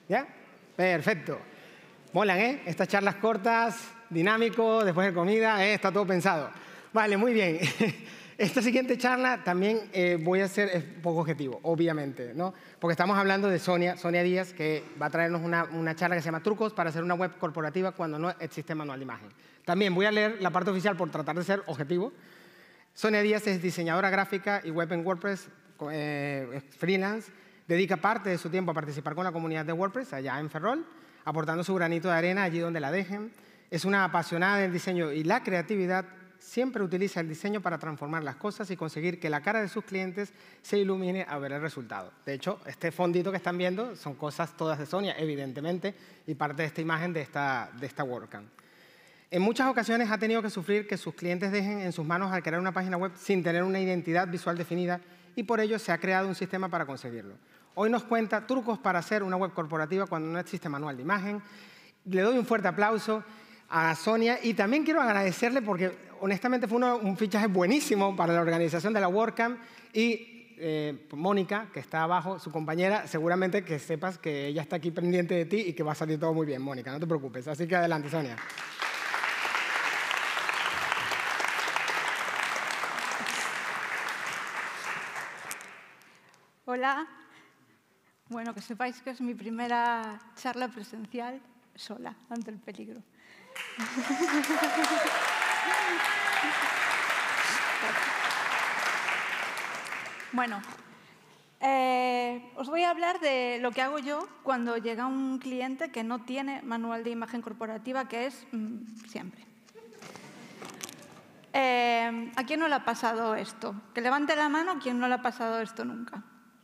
¿Ya? Perfecto. Molan, ¿eh? Estas charlas cortas, dinámico, después de comida, está todo pensado. Vale, muy bien. Esta siguiente charla también voy a hacer es poco objetivo, obviamente, ¿no? Porque estamos hablando de Sonia Díaz, que va a traernos una charla que se llama Trucos para hacer una web corporativa cuando no existe manual de imagen. También voy a leer la parte oficial por tratar de ser objetivo. Sonia Díaz es diseñadora gráfica y web en WordPress, freelance. Dedica parte de su tiempo a participar con la comunidad de WordPress allá en Ferrol, aportando su granito de arena allí donde la dejen. Es una apasionada del diseño y la creatividad. Siempre utiliza el diseño para transformar las cosas y conseguir que la cara de sus clientes se ilumine a ver el resultado. De hecho, este fondito que están viendo son cosas todas de Sonia, evidentemente, y parte de esta imagen de esta WordCamp. En muchas ocasiones ha tenido que sufrir que sus clientes dejen en sus manos al crear una página web sin tener una identidad visual definida y por ello se ha creado un sistema para conseguirlo. Hoy nos cuenta trucos para hacer una web corporativa cuando no existe manual de imagen. Le doy un fuerte aplauso a Sonia y también quiero agradecerle porque honestamente fue un fichaje buenísimo para la organización de la WordCamp y Mónica, que está abajo, su compañera, seguramente que sepas que ella está aquí pendiente de ti y que va a salir todo muy bien, Mónica, no te preocupes. Así que adelante, Sonia. Hola. Bueno, que sepáis que es mi primera charla presencial sola, ante el peligro. Bueno, os voy a hablar de lo que hago yo cuando llega un cliente que no tiene manual de imagen corporativa, que es siempre. ¿A quién no le ha pasado esto? Que levante la mano, ¿a quién no le ha pasado esto nunca?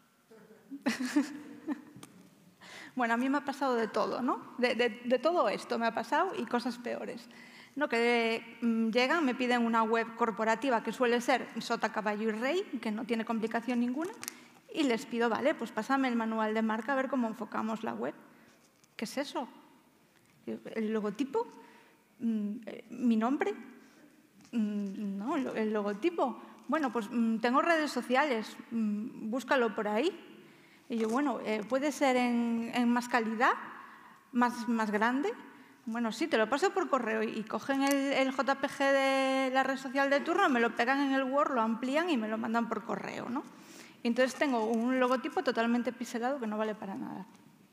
Bueno, a mí me ha pasado de todo, ¿no? De todo esto me ha pasado y cosas peores. ¿No? Que llegan, me piden una web corporativa que suele ser sota, caballo y rey, que no tiene complicación ninguna, y les pido, vale, pues pásame el manual de marca a ver cómo enfocamos la web. ¿Qué es eso? ¿El logotipo? ¿Mi nombre? No, el logotipo. Bueno, pues tengo redes sociales, búscalo por ahí. Y yo, bueno, ¿puede ser en más calidad, más grande? Bueno, sí, te lo paso por correo y cogen el JPG de la red social de turno, me lo pegan en el Word, lo amplían y me lo mandan por correo, ¿no? Y entonces tengo un logotipo totalmente pixelado que no vale para nada.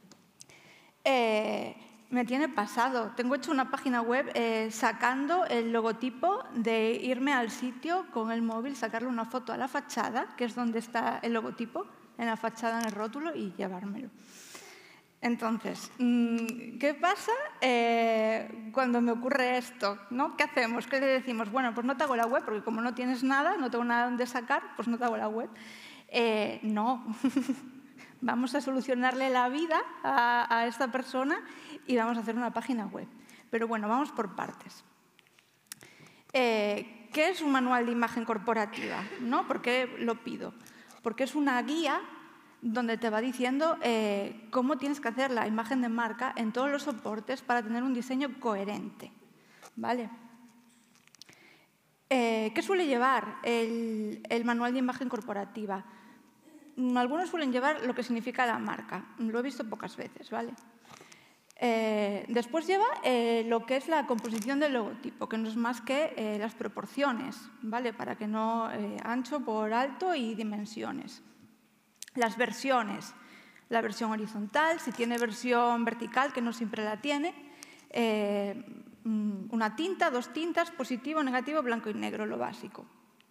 Me tiene pasado. Tengo hecho una página web sacando el logotipo de irme al sitio con el móvil, sacarle una foto a la fachada, que es donde está el logotipo, en la fachada, en el rótulo, y llevármelo. Entonces, ¿qué pasa cuando me ocurre esto? ¿No? ¿Qué hacemos? ¿Qué le decimos? Bueno, pues no te hago la web, porque como no tienes nada, no tengo nada donde sacar, pues no te hago la web. No. Vamos a solucionarle la vida a esta persona y vamos a hacer una página web. Pero bueno, vamos por partes. ¿Qué es un manual de imagen corporativa? ¿No? ¿Por qué lo pido? Porque es una guía donde te va diciendo cómo tienes que hacer la imagen de marca en todos los soportes para tener un diseño coherente. ¿Vale? ¿Qué suele llevar el manual de imagen corporativa? Algunos suelen llevar lo que significa la marca. Lo he visto pocas veces, ¿vale? Después lleva lo que es la composición del logotipo, que no es más que las proporciones, ¿vale? Para que no ancho por alto y dimensiones. Las versiones, la versión horizontal, si tiene versión vertical, que no siempre la tiene, una tinta, dos tintas, positivo, negativo, blanco y negro, lo básico.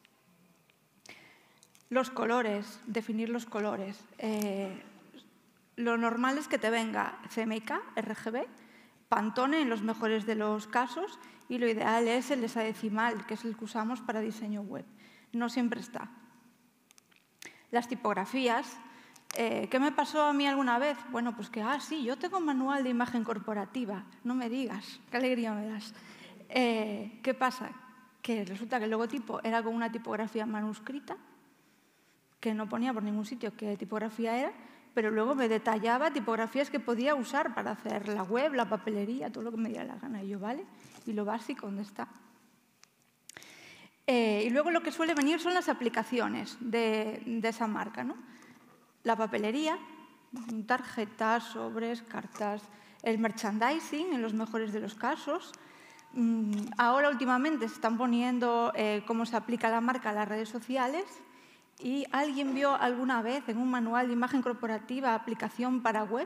Los colores, definir los colores. Lo normal es que te venga CMYK, RGB, Pantone en los mejores de los casos y lo ideal es el hexadecimal, que es el que usamos para diseño web. No siempre está. Las tipografías. ¿Qué me pasó a mí alguna vez? Bueno, pues que, sí, yo tengo un manual de imagen corporativa. No me digas, qué alegría me das. ¿Qué pasa? Que resulta que el logotipo era con una tipografía manuscrita, que no ponía por ningún sitio qué tipografía era, pero luego me detallaba tipografías que podía usar para hacer la web, la papelería, todo lo que me diera la gana. Y yo, ¿vale? ¿Y lo básico dónde está? Y luego lo que suele venir son las aplicaciones de esa marca, ¿no? La papelería, tarjetas, sobres, cartas, el merchandising en los mejores de los casos. Ahora últimamente se están poniendo cómo se aplica la marca a las redes sociales. ¿Y alguien vio alguna vez en un manual de imagen corporativa aplicación para web?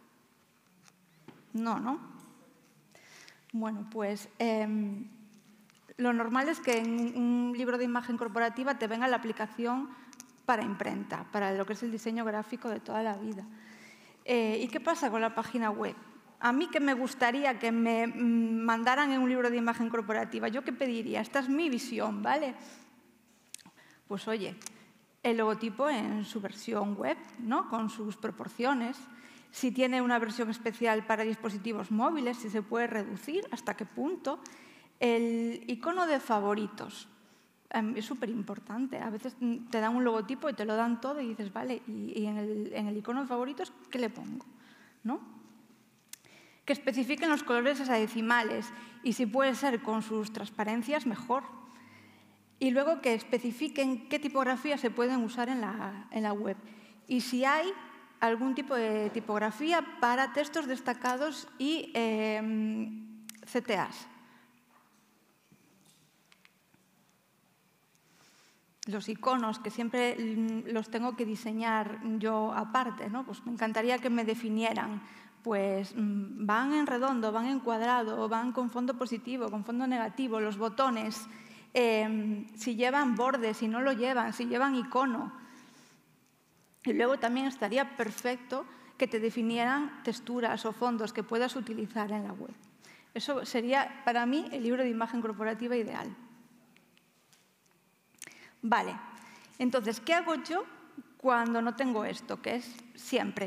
No, ¿no? Bueno, pues lo normal es que en un libro de imagen corporativa te venga la aplicación para imprenta, para lo que es el diseño gráfico de toda la vida. ¿Y qué pasa con la página web? A mí que me gustaría que me mandaran en un libro de imagen corporativa, ¿yo qué pediría? Esta es mi visión, ¿vale? Pues oye, el logotipo en su versión web, ¿no? Con sus proporciones. Si tiene una versión especial para dispositivos móviles, si se puede reducir, hasta qué punto. El icono de favoritos es súper importante. A veces te dan un logotipo y te lo dan todo y dices, vale, y en el icono de favoritos, ¿qué le pongo? ¿No? Que especifiquen los colores hexadecimales y si puede ser con sus transparencias, mejor. Y luego que especifiquen qué tipografías se pueden usar en la web. Y si hay algún tipo de tipografía para textos destacados y CTAs. Los iconos, que siempre los tengo que diseñar yo aparte, ¿no? Pues me encantaría que me definieran, pues van en redondo, van en cuadrado, van con fondo positivo, con fondo negativo, los botones, si llevan borde, si no lo llevan, si llevan icono. Y luego también estaría perfecto que te definieran texturas o fondos que puedas utilizar en la web. Eso sería, para mí, el libro de imagen corporativa ideal. Vale, entonces, ¿qué hago yo cuando no tengo esto? Que es siempre.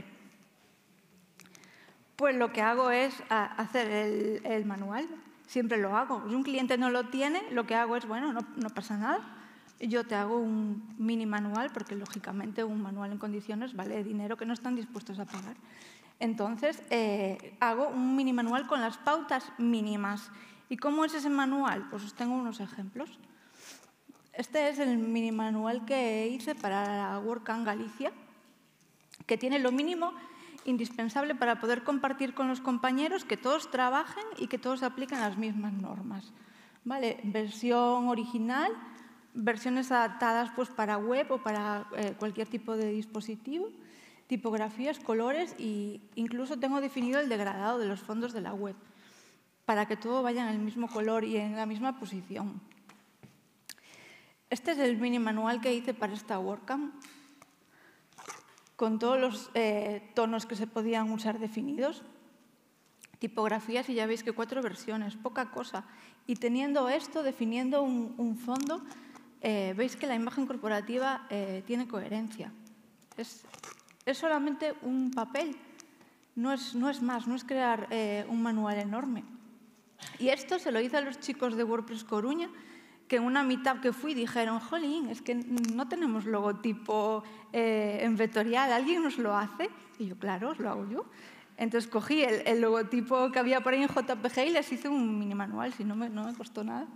Pues lo que hago es hacer el manual. Siempre lo hago. Si un cliente no lo tiene, lo que hago es, bueno, no pasa nada. Yo te hago un mini manual, porque lógicamente un manual en condiciones vale dinero que no están dispuestos a pagar. Entonces, hago un mini manual con las pautas mínimas. ¿Y cómo es ese manual? Pues os tengo unos ejemplos. Este es el mini manual que hice para la WordCamp Galicia, que tiene lo mínimo indispensable para poder compartir con los compañeros, que todos trabajen y que todos apliquen las mismas normas. ¿Vale? Versión original, versiones adaptadas pues, para web o para cualquier tipo de dispositivo, tipografías, colores e incluso tengo definido el degradado de los fondos de la web para que todo vaya en el mismo color y en la misma posición. Este es el mini manual que hice para esta WordCamp, con todos los tonos que se podían usar definidos, tipografías y ya veis que 4 versiones, poca cosa. Y teniendo esto, definiendo un fondo, veis que la imagen corporativa tiene coherencia. Es solamente un papel, no es más, no es crear un manual enorme. Y esto se lo hice a los chicos de WordPress Coruña, que en una meetup que fui dijeron, jolín, es que no tenemos logotipo en vectorial, ¿alguien nos lo hace? Y yo, claro, os lo hago yo. Entonces cogí el logotipo que había por ahí en JPG y les hice un mini manual, si no me costó nada.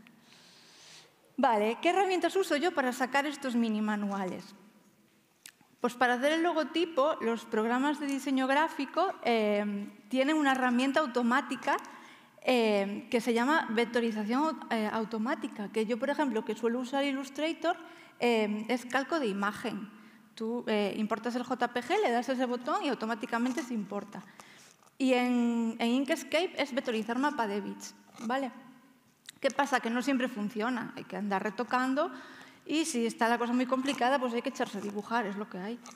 Vale, ¿qué herramientas uso yo para sacar estos mini manuales? Pues para hacer el logotipo, los programas de diseño gráfico tienen una herramienta automática que se llama vectorización automática, que yo, por ejemplo, que suelo usar Illustrator, es calco de imagen. Tú importas el JPG, le das ese botón y automáticamente se importa. Y en Inkscape es vectorizar mapa de bits, ¿vale? ¿Qué pasa? Que no siempre funciona, hay que andar retocando y si está la cosa muy complicada, pues hay que echarse a dibujar, es lo que hay.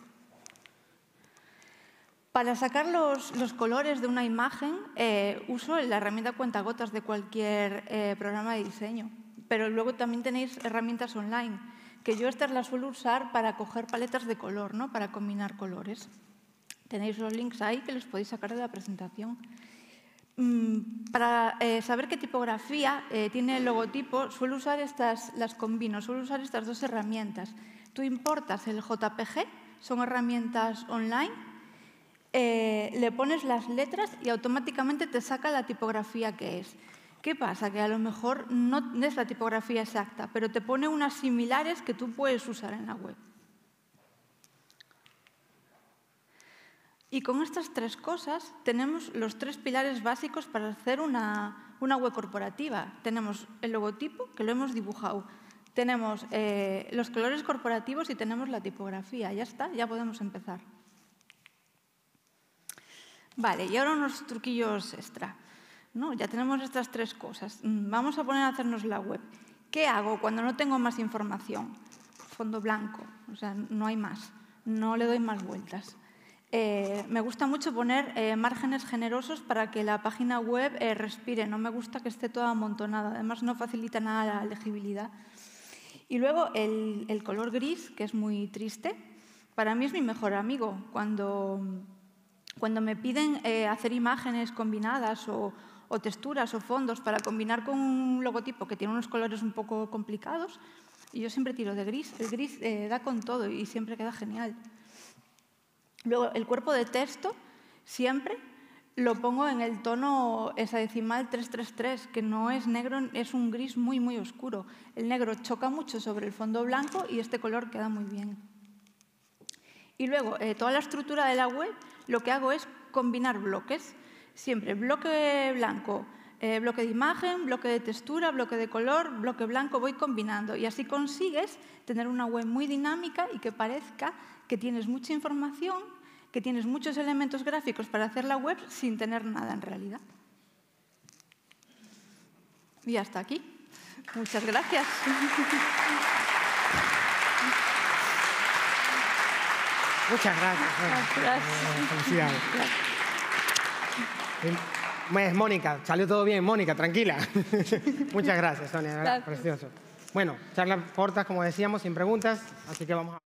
Para sacar los colores de una imagen, uso la herramienta cuentagotas de cualquier programa de diseño, pero luego también tenéis herramientas online, que yo estas las suelo usar para coger paletas de color, ¿no? Para combinar colores. Tenéis los links ahí que los podéis sacar de la presentación. Para saber qué tipografía tiene el logotipo, suelo usar las combino, suelo usar estas 2 herramientas. Tú importas el JPG, son herramientas online, le pones las letras y automáticamente te saca la tipografía que es. ¿Qué pasa? Que a lo mejor no es la tipografía exacta, pero te pone unas similares que tú puedes usar en la web. Y con estas tres cosas tenemos los tres pilares básicos para hacer una web corporativa. Tenemos el logotipo, que lo hemos dibujado. Tenemos los colores corporativos y tenemos la tipografía. Ya está, ya podemos empezar. Vale, y ahora unos truquillos extra, ¿no? Ya tenemos estas tres cosas. Vamos a poner a hacernos la web. ¿Qué hago cuando no tengo más información? Fondo blanco, o sea, no hay más. No le doy más vueltas. Me gusta mucho poner márgenes generosos para que la página web respire. No me gusta que esté toda amontonada. Además, no facilita nada la legibilidad. Y luego el color gris, que es muy triste, para mí es mi mejor amigo. Cuando me piden hacer imágenes combinadas o texturas o fondos para combinar con un logotipo que tiene unos colores un poco complicados, yo siempre tiro de gris. El gris da con todo y siempre queda genial. Luego, el cuerpo de texto siempre lo pongo en el tono hexadecimal 333, que no es negro, es un gris muy, muy oscuro. El negro choca mucho sobre el fondo blanco y este color queda muy bien. Y luego, toda la estructura de la web, lo que hago es combinar bloques. Siempre bloque blanco, bloque de imagen, bloque de textura, bloque de color, bloque blanco, voy combinando. Y así consigues tener una web muy dinámica y que parezca que tienes mucha información, que tienes muchos elementos gráficos para hacer la web sin tener nada en realidad. Y hasta aquí. Muchas gracias. Muchas gracias. Felicidades. Pues, Mónica, salió todo bien. Mónica, tranquila. Muchas gracias, Sonia. Precioso. Bueno, charlas cortas, como decíamos, sin preguntas, así que vamos a...